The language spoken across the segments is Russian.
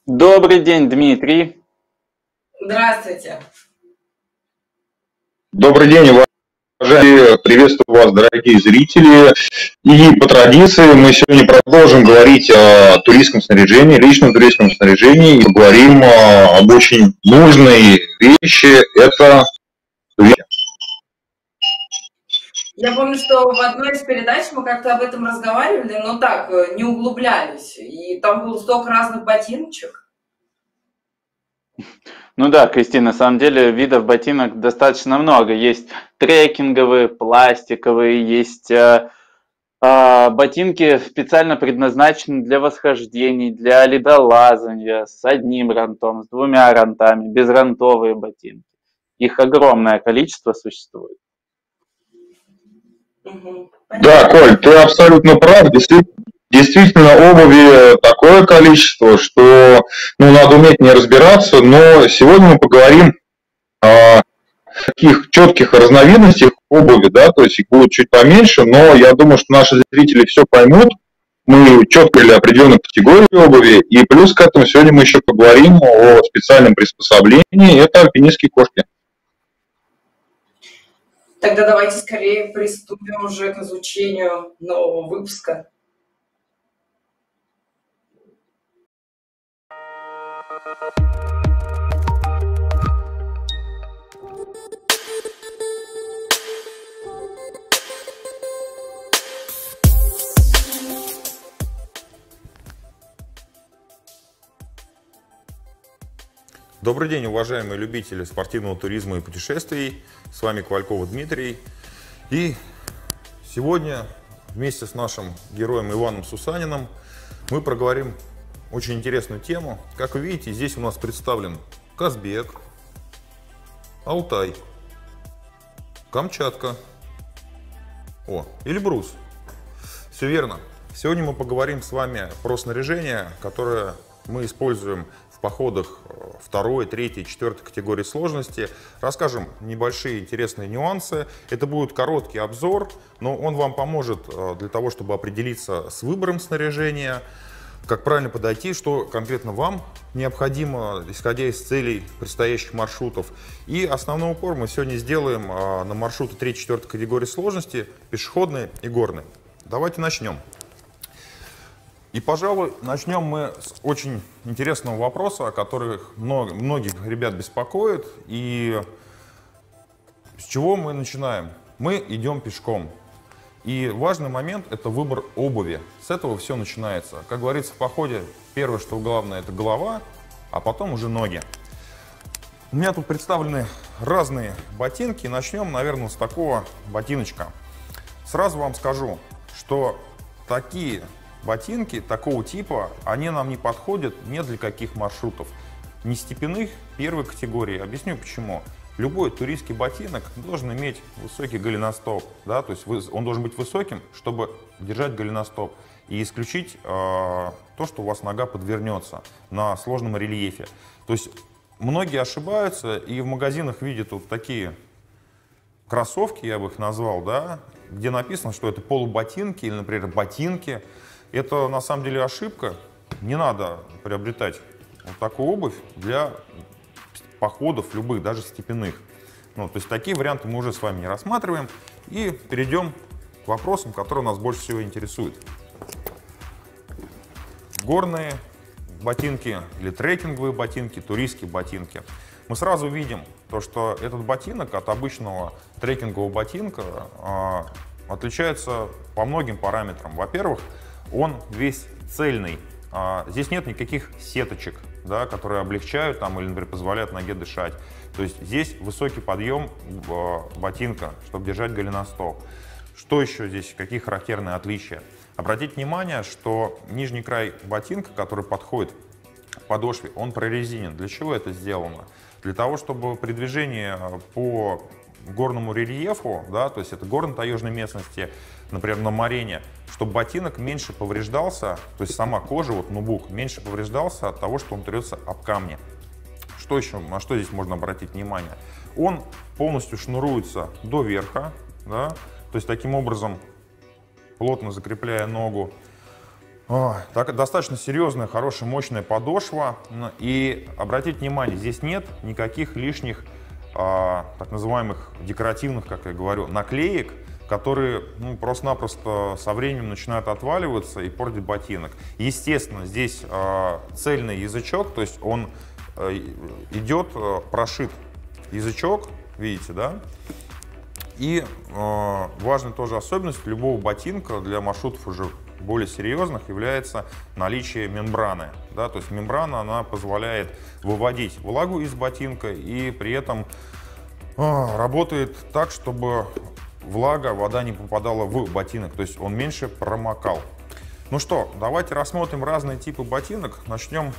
Добрый день, Дмитрий. Здравствуйте. Добрый день, уважаемые, приветствую вас, дорогие зрители. И по традиции мы сегодня продолжим говорить о туристском снаряжении, личном туристском снаряжении, и поговорим об очень нужной вещи. Это Я помню, что в одной из передач мы как-то об этом разговаривали, но так, не углублялись. И там было столько разных ботиночек. Ну да, Кристина, на самом деле видов ботинок достаточно много. Есть трекинговые, пластиковые, есть ботинки специально предназначены для восхождений, для ледолазания, с одним рантом, с двумя рантами, безрантовые ботинки. Их огромное количество существует. Да, Коль, ты абсолютно прав. Действительно, обуви такое количество, что надо уметь не разбираться. Но сегодня мы поговорим о таких четких разновидностях обуви, да, то есть их будет чуть поменьше, но я думаю, что наши зрители все поймут. Мы четко для определенной категории обуви, и плюс к этому сегодня мы еще поговорим о специальном приспособлении, это альпинистские кошки. Тогда давайте скорее приступим уже к изучению нового выпуска. Добрый день, уважаемые любители спортивного туризма и путешествий. С вами Ковальков Дмитрий. И сегодня вместе с нашим героем Иваном Сусаниным мы проговорим очень интересную тему. Как вы видите, здесь у нас представлен Казбек, Алтай, Камчатка, Эльбрус. Все верно. Сегодня мы поговорим с вами про снаряжение, которое мы используем в походах второй, третьей, четвертой категории сложности. Расскажем небольшие интересные нюансы. Это будет короткий обзор, но он вам поможет для того, чтобы определиться с выбором снаряжения, как правильно подойти, что конкретно вам необходимо, исходя из целей предстоящих маршрутов. И основной упор мы сегодня сделаем на маршруты 3-4 категории сложности, пешеходные и горные. Давайте начнем. И, пожалуй, начнем мы с очень интересного вопроса, о которых многих ребят беспокоит. И с чего мы начинаем? Мы идем пешком. И важный момент – это выбор обуви. С этого все начинается. Как говорится в походе, первое, что главное – это голова, а потом уже ноги. У меня тут представлены разные ботинки. Начнем, наверное, с такого ботиночка. Сразу вам скажу, что такие ботинки такого типа, они нам не подходят ни для каких маршрутов. Не степенных первой категории. Объясню почему. Любой туристский ботинок должен иметь высокий голеностоп. Да? То есть он должен быть высоким, чтобы держать голеностоп. И исключить то, что у вас нога подвернется на сложном рельефе. То есть многие ошибаются и в магазинах видят вот такие кроссовки, я бы их назвал, да, где написано, что это полуботинки или, например, ботинки. Это на самом деле ошибка. Не надо приобретать вот такую обувь для походов любых, даже степенных. То есть такие варианты мы уже с вами не рассматриваем. И перейдем к вопросам, которые нас больше всего интересуют. Горные ботинки или трекинговые ботинки, туристские ботинки. Мы сразу видим то, что этот ботинок от обычного трекингового ботинка отличается по многим параметрам. Во-первых, он весь цельный. Здесь нет никаких сеточек, да, которые облегчают или, например, позволяют ноге дышать. То есть здесь высокий подъем ботинка, чтобы держать голеностоп. Что еще здесь, какие характерные отличия? Обратите внимание, что нижний край ботинка, который подходит к подошве, он прорезинен. Для чего это сделано? Для того, чтобы при движении по горному рельефу, да, то есть это горно-таежной местности, например, на Марене, чтобы ботинок меньше повреждался, то есть сама кожа, нубук, меньше повреждался от того, что он трется об камни. Что еще, на что здесь можно обратить внимание? Он полностью шнуруется до верха, да, то есть таким образом, плотно закрепляя ногу. Достаточно серьезная, хорошая, мощная подошва. И обратите внимание, здесь нет никаких лишних так называемых декоративных, как я говорю, наклеек, которые просто-напросто со временем начинают отваливаться и портить ботинок. Естественно, здесь цельный язычок, то есть он идет прошит язычок, видите, да? И важной тоже особенностью любого ботинка для маршрутов уже более серьезных является наличие мембраны. Да? То есть мембрана, она позволяет выводить влагу из ботинка и при этом работает так, чтобы влага, вода не попадала в ботинок, то есть он меньше промокал. Ну что, давайте рассмотрим разные типы ботинок. Начнем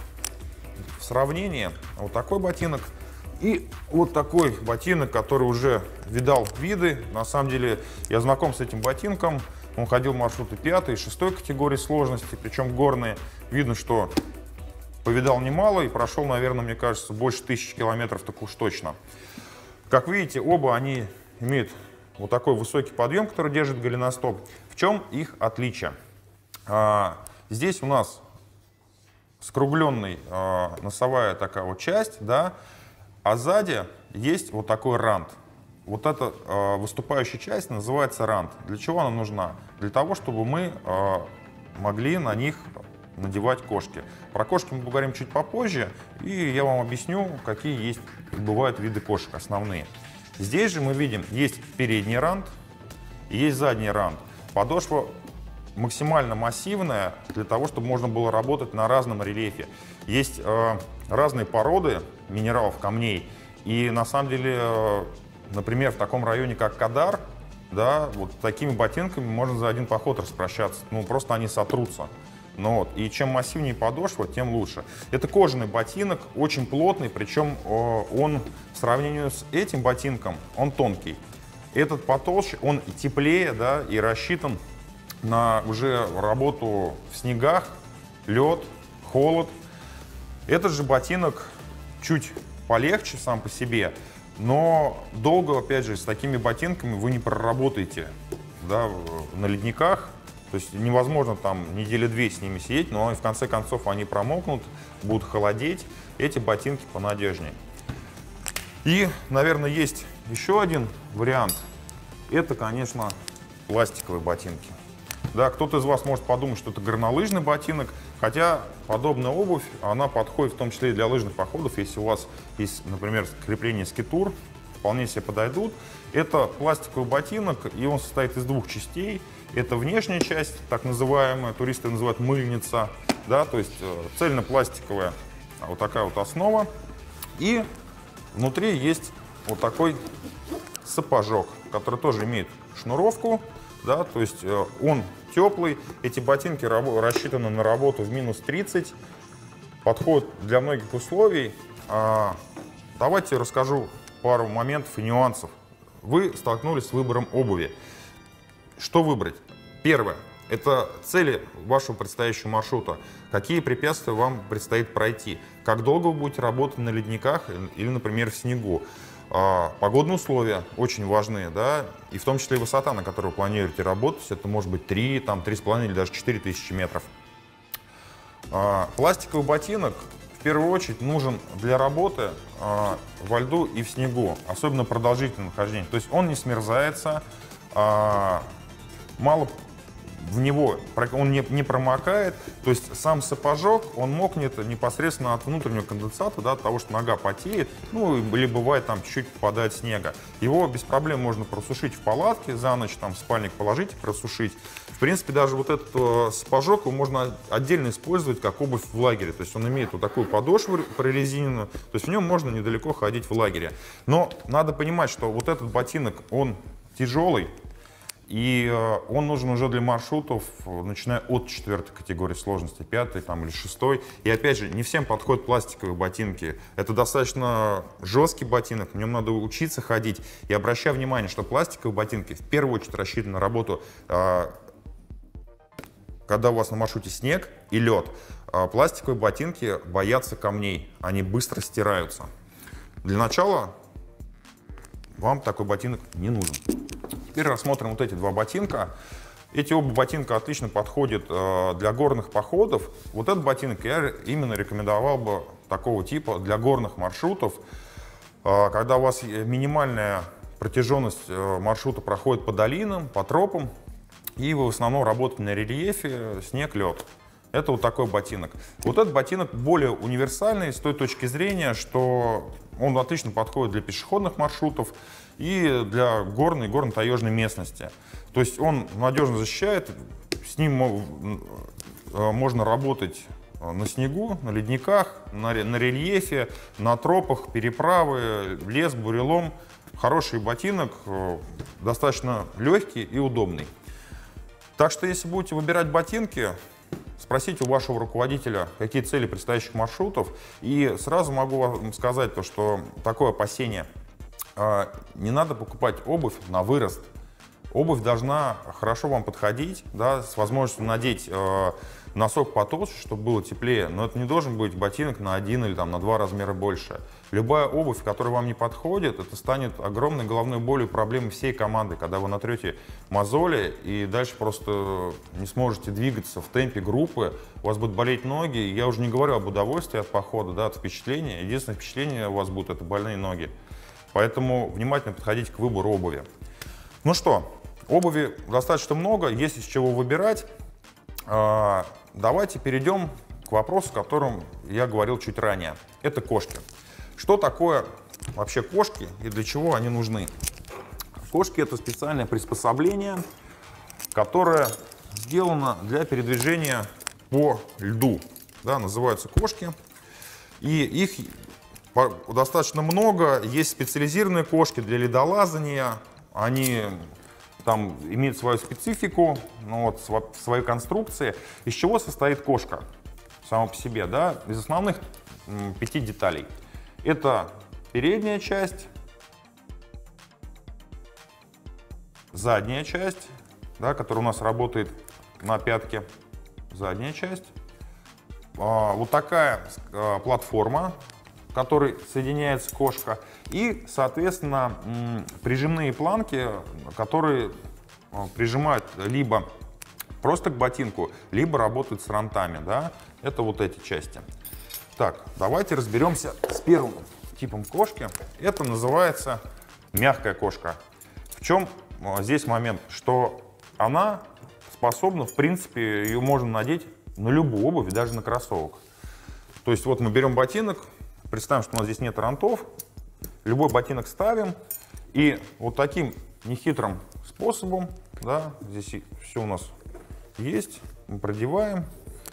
в сравнении. Вот такой ботинок и вот такой ботинок, который уже видал виды. На самом деле я знаком с этим ботинком. Он ходил в маршруты 5 и 6 категории сложности, причем горные. Видно, что повидал немало и прошел, наверное, мне кажется, больше 1000 километров, так уж точно. Как видите, оба они имеют вот такой высокий подъем, который держит голеностоп. В чем их отличие? Здесь у нас скругленная носовая такая вот часть, да, а сзади есть вот такой рант. Вот эта выступающая часть называется рант. Для чего она нужна? Для того, чтобы мы могли на них надевать кошки. Про кошки мы поговорим чуть попозже, и я вам объясню, какие есть, бывают виды кошек основные. Здесь же мы видим, есть передний рант и есть задний рант. Подошва максимально массивная для того, чтобы можно было работать на разном рельефе. Есть разные породы минералов, камней, и на самом деле, например, в таком районе, как Кадар, да, вот такими ботинками можно за один поход распрощаться. Ну, просто они сотрутся. Ну, вот. И чем массивнее подошва, тем лучше. Это кожаный ботинок, очень плотный, причем он в сравнении с этим ботинком, он тонкий. Этот потолще, он и теплее, да, и рассчитан на уже работу в снегах, лед, холод. Этот же ботинок чуть полегче сам по себе, но долго, опять же, с такими ботинками вы не проработаете, да, на ледниках. То есть невозможно там недели 2 с ними сидеть, но в конце концов они промокнут, будут холодеть. Эти ботинки понадежнее. И, наверное, есть еще один вариант. Это, конечно, пластиковые ботинки. Да, кто-то из вас может подумать, что это горнолыжный ботинок, хотя подобная обувь, она подходит в том числе и для лыжных походов. Если у вас есть, например, крепление скитур, вполне себе подойдут. Это пластиковый ботинок, и он состоит из 2 частей. Это внешняя часть, так называемая, туристы называют мыльница, да, то есть цельнопластиковая вот такая вот основа. И внутри есть вот такой сапожок, который тоже имеет шнуровку, да, то есть он теплый. Эти ботинки рассчитаны на работу в минус 30, подходят для многих условий. Давайте расскажу пару моментов и нюансов. Вы столкнулись с выбором обуви. Что выбрать? Первое – это цели вашего предстоящего маршрута. Какие препятствия вам предстоит пройти? Как долго вы будете работать на ледниках или, например, в снегу? Погодные условия очень важны, да, и в том числе и высота, на которой вы планируете работать. Это может быть 3, 3,5 или даже 4000 метров. Пластиковый ботинок в первую очередь нужен для работы во льду и в снегу, особенно продолжительное нахождение. То есть он не смерзается, мало в него, он не промокает, то есть сам сапожок, он мокнет непосредственно от внутреннего конденсата, да, от того, что нога потеет, ну, или бывает там чуть-чуть попадает снега. Его без проблем можно просушить в палатке, за ночь там в спальник положить и просушить. В принципе, даже вот этот сапожок его можно отдельно использовать как обувь в лагере, то есть он имеет вот такую подошву прорезиненную, то есть в нем можно недалеко ходить в лагере. Но надо понимать, что вот этот ботинок, он тяжелый, и он нужен уже для маршрутов, начиная от 4 категории сложности, 5 там, или 6. И опять же, не всем подходят пластиковые ботинки. Это достаточно жесткий ботинок, в нем надо учиться ходить. И обращаю внимание, что пластиковые ботинки в первую очередь рассчитаны на работу, когда у вас на маршруте снег и лед. Пластиковые ботинки боятся камней, они быстро стираются. Для начала вам такой ботинок не нужен. Теперь рассмотрим вот эти 2 ботинка. Эти оба ботинка отлично подходят для горных походов. Вот этот ботинок я именно рекомендовал бы такого типа для горных маршрутов, когда у вас минимальная протяженность маршрута проходит по долинам, по тропам, и вы в основном работаете на рельефе, снег, лед. Это вот такой ботинок. Вот этот ботинок более универсальный с той точки зрения, что он отлично подходит для пешеходных маршрутов и для горной и горно-таежной местности. То есть он надежно защищает, с ним можно работать на снегу, на ледниках, на рельефе, на тропах, переправы, лес, бурелом. Хороший ботинок, достаточно легкий и удобный. Так что если будете выбирать ботинки, спросите у вашего руководителя, какие цели предстоящих маршрутов. И сразу могу вам сказать, что такое опасение. Не надо покупать обувь на вырост. Обувь должна хорошо вам подходить, да, с возможностью надеть носок потолще, чтобы было теплее. Но это не должен быть ботинок на 1 или на 2 размера больше. Любая обувь, которая вам не подходит, это станет огромной головной болью, проблемой всей команды, когда вы натрете мозоли и дальше просто не сможете двигаться в темпе группы, у вас будут болеть ноги. Я уже не говорю об удовольствии от похода, да, от впечатления. Единственное впечатление у вас будет — это больные ноги. Поэтому внимательно подходите к выбору обуви. Ну что, обуви достаточно много, есть из чего выбирать. Давайте перейдем к вопросу, о котором я говорил чуть ранее. Это кошки. Что такое вообще кошки и для чего они нужны? Кошки — это специальное приспособление, которое сделано для передвижения по льду. Да, называются кошки. И их достаточно много. Есть специализированные кошки для ледолазания. Они там имеют свою специфику, свою конструкцию. Из чего состоит кошка сама по себе? Да? Из основных 5 деталей. Это передняя часть, задняя часть, да, которая у нас работает на пятке, задняя часть. Вот такая платформа, к которой соединяется кошка, и, соответственно, прижимные планки, которые прижимают либо просто к ботинку, либо работают с ронтами. Да? Это вот эти части. Так, давайте разберемся с первым типом кошки. Это называется мягкая кошка. В чем здесь момент? Что она способна, в принципе, ее можно надеть на любую обувь, даже на кроссовок. То есть вот мы берем ботинок, представим, что у нас здесь нет ронтов, любой ботинок ставим, и вот таким нехитрым способом, да, здесь все у нас есть, мы продеваем.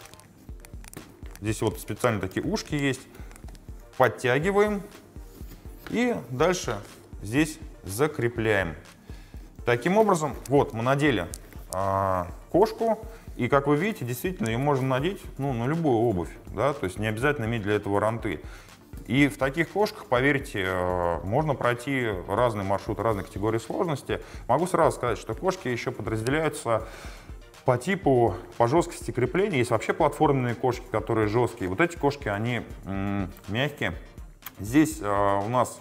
Здесь вот специально такие ушки есть, подтягиваем и дальше здесь закрепляем. Таким образом, вот мы надели кошку, и как вы видите, действительно ее можно надеть на любую обувь, да, то есть не обязательно иметь для этого ронты. И в таких кошках, поверьте, можно пройти разные маршруты, разные категории сложности. Могу сразу сказать, что кошки еще подразделяются по типу, по жесткости крепления. Есть вообще платформенные кошки, которые жесткие. Вот эти кошки, они мягкие. Здесь у нас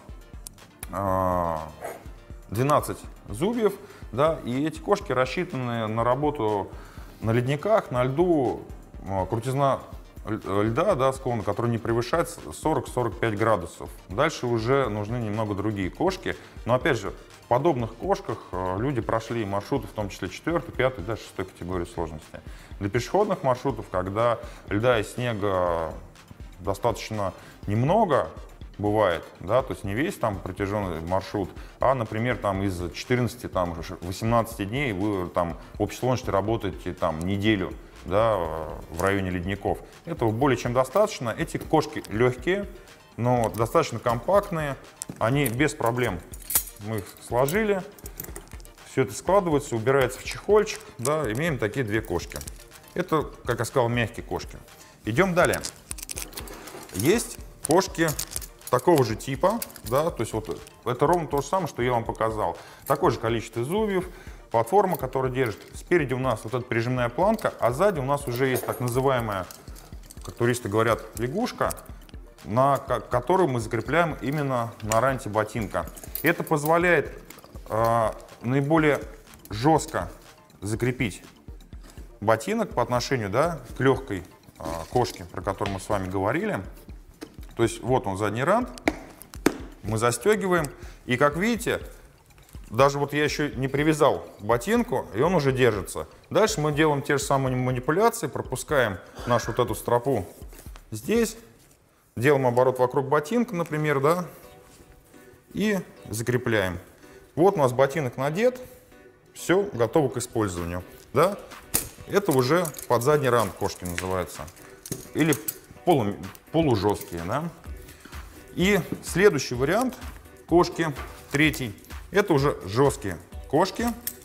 12 зубьев, да, и эти кошки рассчитаны на работу на ледниках, на льду, крутизна льда, да, склона, который не превышает 40-45 градусов. Дальше уже нужны немного другие кошки. Но опять же, в подобных кошках люди прошли маршруты, в том числе 4, 5, даже 6 категории сложности. Для пешеходных маршрутов, когда льда и снега достаточно немного бывает, да, то есть не весь там протяженный маршрут, а, например, там из 14-18 дней вы там в общей сложности работаете там неделю, да, в районе ледников. Этого более чем достаточно. Эти кошки легкие, но достаточно компактные. Они без проблем, мы их сложили. Все это складывается, убирается в чехольчик. Да, имеем такие 2 кошки. Это, как я сказал, мягкие кошки. Идем далее. Есть кошки такого же типа. Да, то есть вот это ровно то же самое, что я вам показал. Такое же количество зубьев. Платформа, которая держит. Спереди у нас вот эта прижимная планка, а сзади у нас уже есть так называемая, как туристы говорят, лягушка, на которую мы закрепляем именно на ранте ботинка. Это позволяет наиболее жестко закрепить ботинок по отношению, да, к легкой кошке, про которую мы с вами говорили. То есть вот он, задний рант, мы застегиваем, и как видите, даже вот я еще не привязал к ботинку, и он уже держится. Дальше мы делаем те же самые манипуляции, пропускаем нашу вот эту стропу здесь, делаем оборот вокруг ботинка, например, да, и закрепляем. Вот у нас ботинок надет, все, готово к использованию, да. Это уже под задний рант кошки называется, или полужесткие, да. И следующий вариант кошки, третий, это уже жесткие кошки.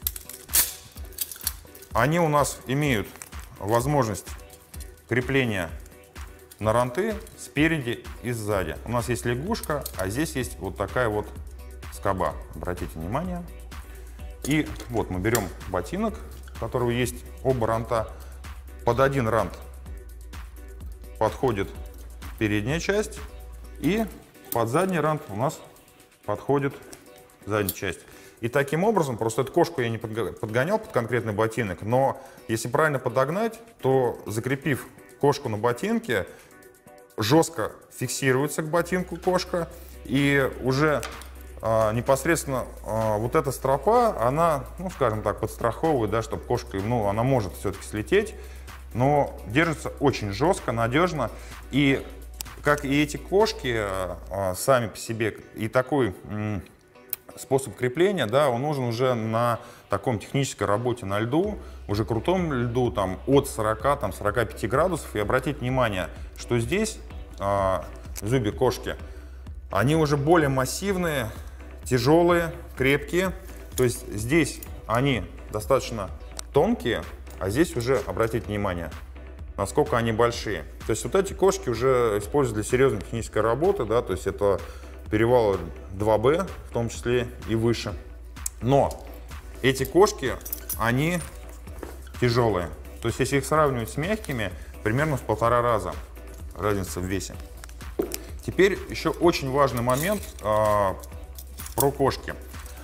Они у нас имеют возможность крепления на ранты спереди и сзади. У нас есть лягушка, а здесь есть вот такая вот скоба. Обратите внимание. И вот мы берем ботинок, у которого есть оба ранта. Под один рант подходит передняя часть, и под задний рант у нас подходит задняя часть. И таким образом, просто эту кошку я не подгонял под конкретный ботинок, но если правильно подогнать, то, закрепив кошку на ботинке, жестко фиксируется к ботинку кошка, и уже непосредственно вот эта стропа, она, ну, скажем так, подстраховывает, да, чтобы кошка, ну, она может все-таки слететь, но держится очень жестко, надежно. И как и эти кошки сами по себе, и такой способ крепления, да, он нужен уже на таком технической работе на льду, уже крутом льду, там, от 40, там, 45 градусов. И обратите внимание, что здесь зубья кошки, они уже более массивные, тяжелые, крепкие. То есть здесь они достаточно тонкие, а здесь уже, обратите внимание, насколько они большие. То есть вот эти кошки уже используют для серьезной технической работы, да, то есть это перевалы 2Б, в том числе и выше. Но эти кошки, они тяжелые. То есть если их сравнивать с мягкими, примерно в 1,5 раза разница в весе. Теперь еще очень важный момент про кошки.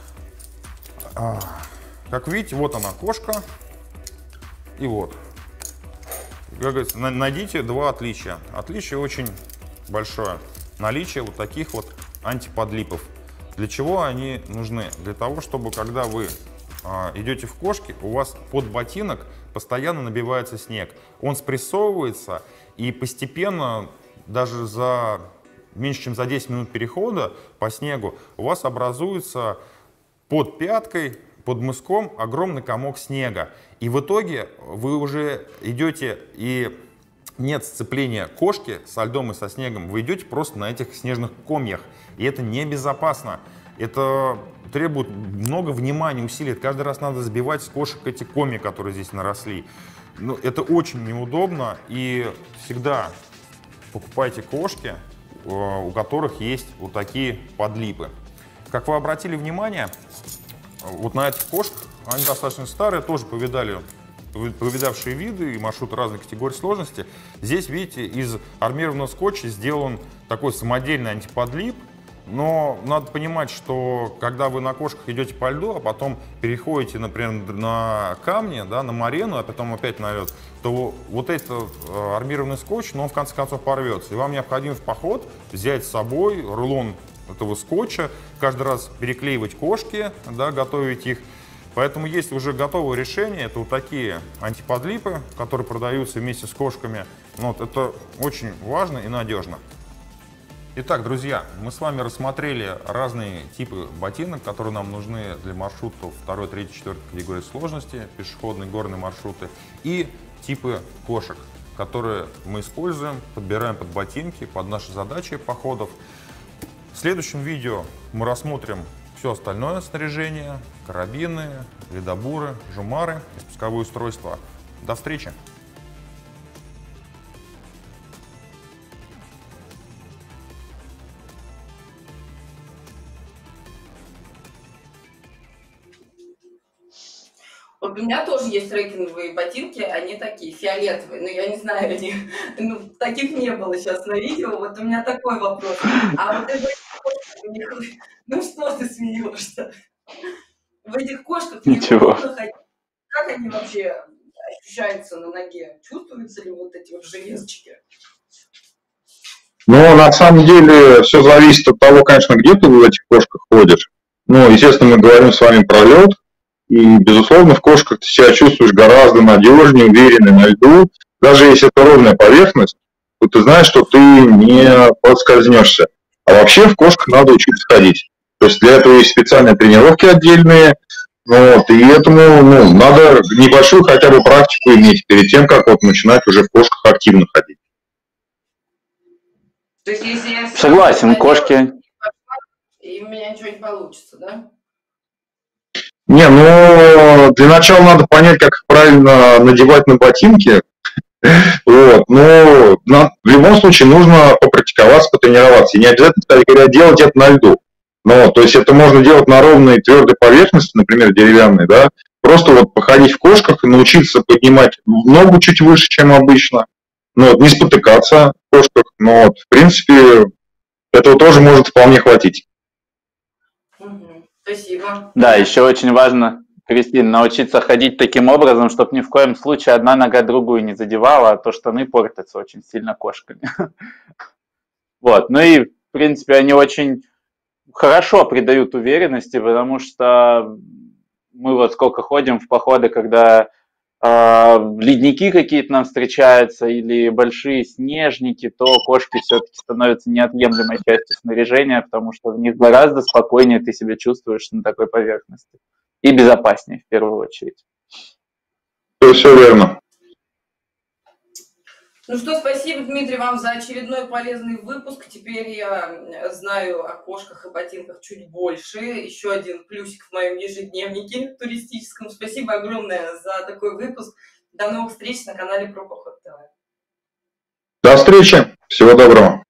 Как видите, вот она кошка, и вот. Как говорится, найдите два отличия. Отличие очень большое. Наличие вот таких вот антиподлипов. Для чего они нужны? Для того, чтобы когда вы идете в кошки, у вас под ботинок постоянно набивается снег. Он спрессовывается, и постепенно, даже за меньше чем за 10 минут перехода по снегу, у вас образуется под пяткой, под мыском огромный комок снега. И в итоге вы уже идете, и нет сцепления кошки со льдом и со снегом, вы идете просто на этих снежных комьях. И это небезопасно. Это требует много внимания, усилий. Каждый раз надо сбивать с кошек эти комья, которые здесь наросли. Ну, это очень неудобно. И всегда покупайте кошки, у которых есть вот такие подлипы. Как вы обратили внимание, вот на этих кошках, они достаточно старые, тоже повидавшие виды и маршруты разных категорий сложности. Здесь, видите, из армированного скотча сделан такой самодельный антиподлип. Но надо понимать, что когда вы на кошках идете по льду, а потом переходите, например, на камни, да, на морену, а потом опять на лед, то вот этот армированный скотч, но он в конце концов порвется. И вам необходимо в поход взять с собой рулон этого скотча, каждый раз переклеивать кошки, да, готовить их. Поэтому есть уже готовое решение, это вот такие антиподлипы, которые продаются вместе с кошками. Вот, это очень важно и надежно. Итак, друзья, мы с вами рассмотрели разные типы ботинок, которые нам нужны для маршрутов 2, 3, 4 категории сложности, пешеходные, горные маршруты, и типы кошек, которые мы используем, подбираем под ботинки, под наши задачи походов. В следующем видео мы рассмотрим все остальное снаряжение, карабины, ледобуры, жумары и спусковые устройства. До встречи! Вот у меня тоже есть трекинговые ботинки, они такие фиолетовые, но я не знаю, они, ну, таких не было сейчас на видео, вот у меня такой вопрос. А вот у них, ну что ты смеешься? В этих кошках Ничего. неудобно ходить. как они вообще ощущаются на ноге? Чувствуются ли вот эти вот железочки? Но на самом деле все зависит от того, конечно, где ты в этих кошках ходишь. Ну, естественно, мы говорим с вами про лед, и, безусловно, в кошках ты себя чувствуешь гораздо надежнее, увереннее на льду. Даже если это ровная поверхность, то ты знаешь, что ты не подскользнешься. А вообще в кошках надо учиться ходить. То есть для этого есть специальные тренировки отдельные, вот, и этому надо небольшую хотя бы практику иметь перед тем, как вот начинать уже в кошках активно ходить. То есть, если я Согласен, кошки. и у меня ничего не получится, да? Не, ну для начала надо понять, как правильно надевать на ботинки. Вот, но в любом случае нужно попрактиковаться, потренироваться. И не обязательно, кстати говоря, делать это на льду. Но, то есть это можно делать на ровной твердой поверхности, например, деревянной, да. Просто вот походить в кошках и научиться поднимать ногу чуть выше, чем обычно. Ну, вот, не спотыкаться в кошках. Но, вот, в принципе, этого тоже может вполне хватить. Спасибо. Да, еще очень важно, Кристина, научиться ходить таким образом, чтобы ни в коем случае одна нога другую не задевала, а то штаны портятся очень сильно кошками. Вот, ну и, в принципе, они очень хорошо придают уверенности, потому что мы вот сколько ходим в походы, когда ледники какие-то нам встречаются или большие снежники, то кошки все-таки становятся неотъемлемой частью снаряжения, потому что в них гораздо спокойнее ты себя чувствуешь на такой поверхности. И безопаснее в первую очередь. Все верно. Ну что, спасибо, Дмитрий, вам за очередной полезный выпуск. Теперь я знаю о кошках и ботинках чуть больше. Еще один плюсик в моем ежедневнике туристическом. Спасибо огромное за такой выпуск. До новых встреч на канале Про Поход ТВ. До встречи. Всего доброго.